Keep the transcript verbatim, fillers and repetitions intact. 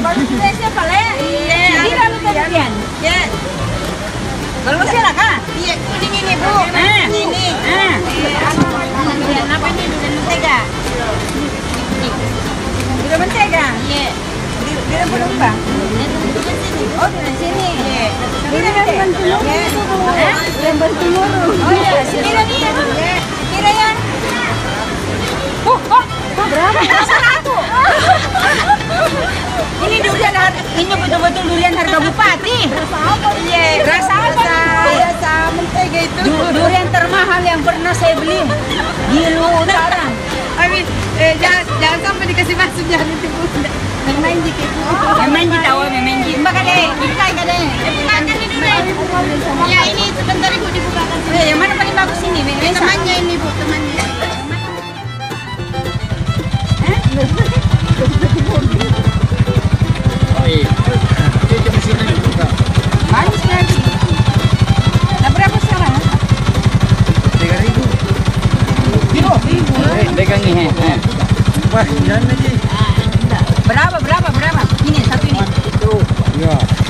baru kita siapa le? Iya. Ini lalu tadian. Ya. Kalau siapa kak? Iya, kuning ini bu. Ah, ini. Ah. Durian apa ini? Durian mentega. Durian mentega. Iya. Durian berubah. Oh, durian sini. Iya. Durian bentelur. Iya. Durian bentelur. Oh iya, kira nih. Kira ya. Oh, oh, oh berapa? Satu. Ini durian harga, ini betul-betul durian harga bupati. Rasa apa? Iya, rasa apa? Rasa mentega itu. Du durian termahal yang pernah saya beli di Utara. Abi, eh, jangan, jangan sampai dikasih masuk, jangan ditipu. Yang main dikit. Yang main di tahu, yang main di. Mbak kade, buka kade. Bukakan ini dulu. Ya ini sebentar ibu dibukakan. Eh, yang mana paling bagus ini? Temannya ini bu, temannya. Oh iya. Itu di sini juga. Manis lagi. Nah, berapa sekarang? Tiga ribu. Ribu, ribu. Eh, pegang ini. Eh. Wah, jangan aja. Berapa, berapa, berapa? Ini satu ini. Itu. Ya.